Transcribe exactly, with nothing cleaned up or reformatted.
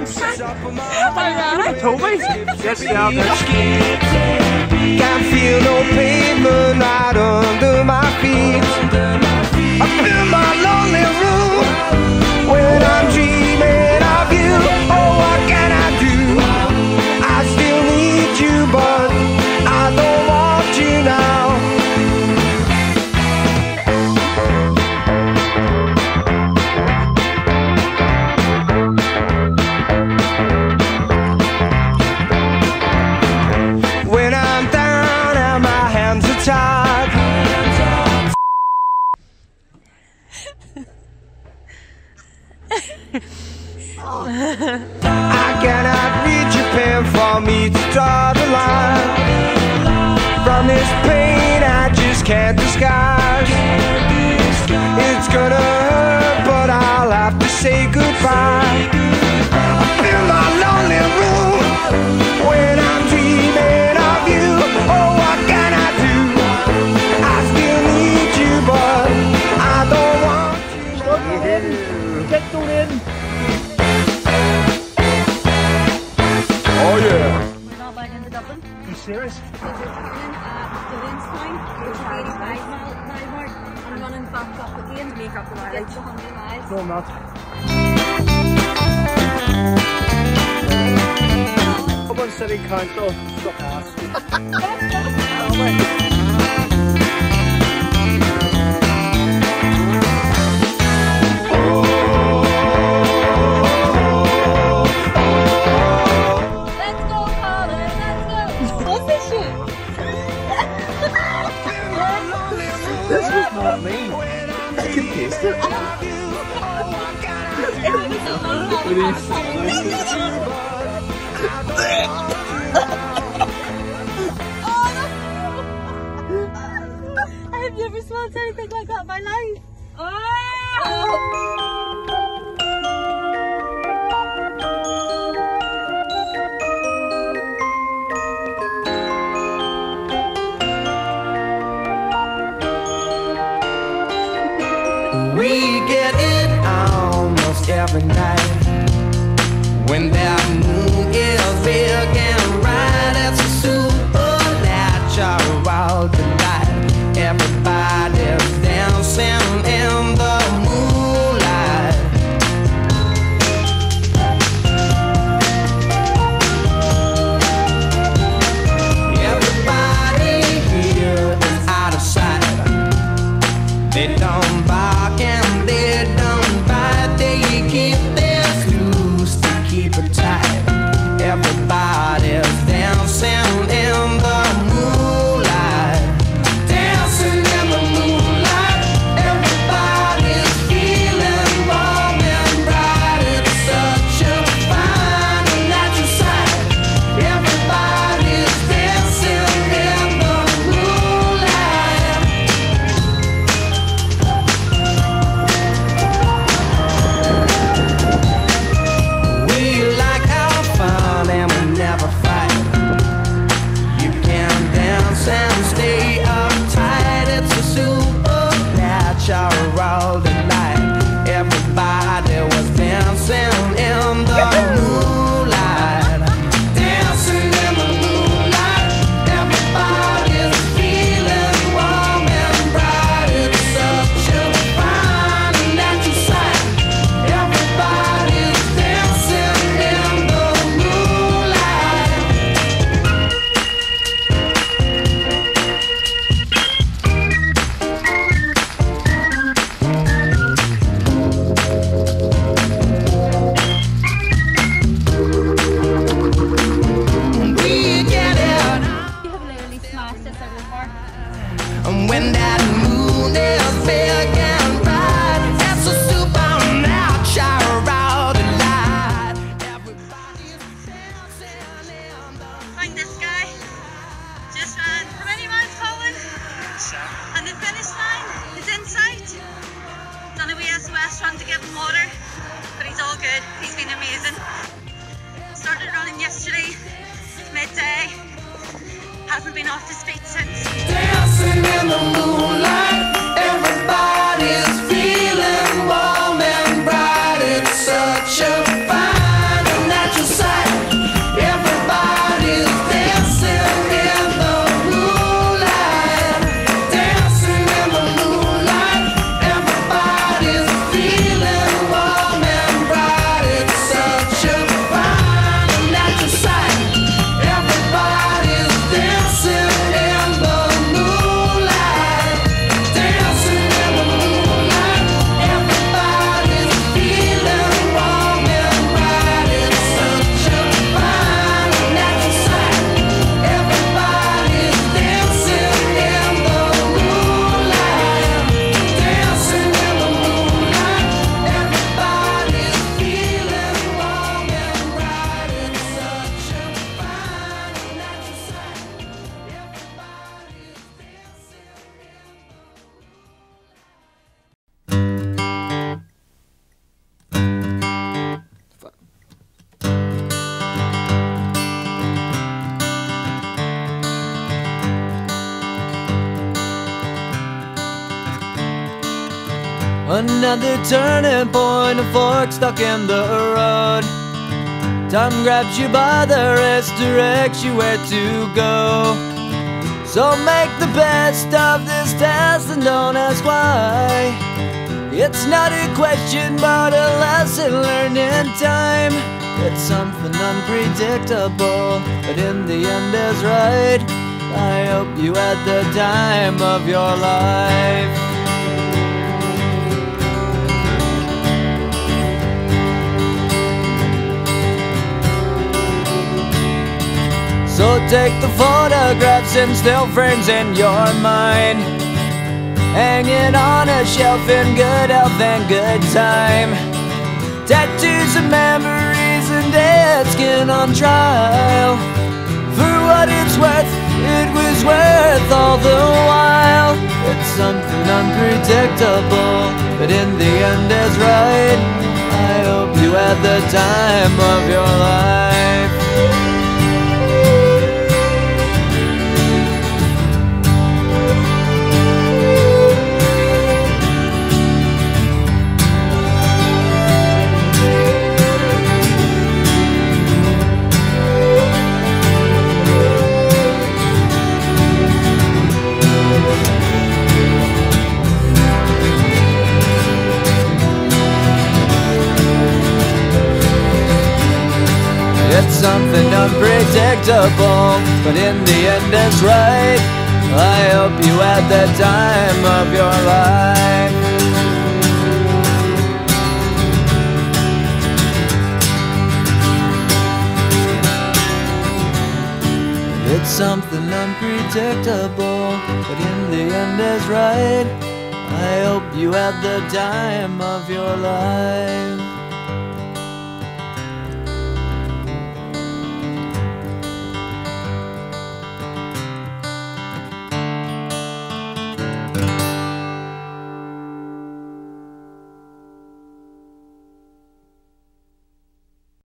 I told me. Yes, yeah. Can't feel no pavement right under my feet. I feel my lonely room when I'm dreaming of you. Oh, what can I do? I still need you, but I don't want you now. When I'm down and my hands are tied, I cannot reach your pen for me to draw the line. From this pain I just can't disguise. It's gonna hurt, but I'll have to say goodbye. I feel my lonely room when I'm dreaming of you. Oh, what can I do? I still need you, but I don't want you. Get through in. Oh yeah. We're not back into Dublin. Are you serious? We're in at Julianstown, which is eighty-five mile mark. I'm running back up again to make up the mileage. one hundred miles. No, I'm not. Dublin City Council, suck ass. Oh, wait. This was not me. I can taste it. It is. I've never smelled anything like that in my life. Oh! We get it almost every night. When that moon is big and bright, it's a supernatural delight. Everybody's dancing in the moonlight. Everybody here is out of sight. They don't bark and they don't bite. They keep their screws to keep it tight. Everybody's dancing in the moonlight. Dancing in the moonlight. Everybody's feeling warm and bright. It's such a fine and natural sight. Everybody's dancing in the moonlight. We like our fun and we never fight. You can dance and stay uptight. It's a supernatural delight. Everybody was dancing in the moonlight. Dancing in the moonlight. Everybody's feeling warm and bright. It's such a fine and natural sight. Everybody's dancing in the moonlight. We get it. You have literally smashed this out of the park. And when that moon is big and bright, it's a supernatural delight. Everybody's dancing in the Like this guy just ran how many miles forward? And the finish line is in sight. Done a wee S O S run to give him water, but he's all good. He's been amazing. Started running yesterday, midday. Hasn't been off his feet since. dancing in the moonlight. Everybody's feeling warm and bright. It's such a fine and Another turning point, a fork stuck in the road. Time grabs you by the wrist, directs you where to go. So make the best of this test and don't ask why. It's not a question but a lesson learned in time. It's something unpredictable, but in the end is right. I hope you had the time of your life. So take the photographs and still frames in your mind, hanging on a shelf in good health and good time. Tattoos of memories and dead skin on trial. For what it's worth, it was worth all the while. It's something unpredictable, but in the end is right. I hope you had the time of your life. It's something unpredictable, but in the end it's right. I hope you had the time of your life. It's something unpredictable, but in the end is right. I hope you had the time of your life.